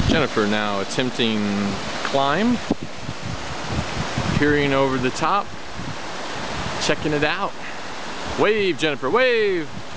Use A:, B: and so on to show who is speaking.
A: Jennifer now attempting climb, peering over the top, checking it out. Wave, Jennifer, wave!